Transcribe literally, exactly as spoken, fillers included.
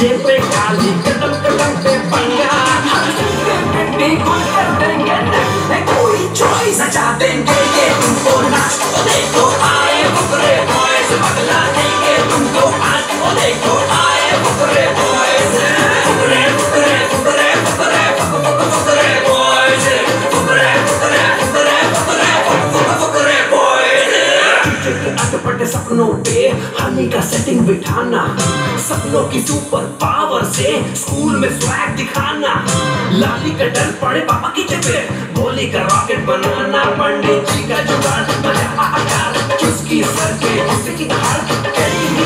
जेब पे खाली कदम कदम पे पंगा मिट्टी खोल कर देंगे न कोई चॉइस नचा देंगे ये तुमको नाच को देखो आए फुकरे बॉयज बदला देंगे तुमको आज को देखो आए Fukrey boys Fukrey Fukrey Fukrey Fukrey Fukrey boys Fukrey Fukrey Fukrey Fukrey Fukrey boys अटपटे सपनों पे हनी का सेटिंग बिठाना सपनों की सुपर पावर से स्कूल में स्वैग दिखाना लाली का डर पड़े पापा की चपेट गोली का रॉकेट बनाना पंडित जी का जुगाड़ मजा आकार किसकी सर पे किसकी हार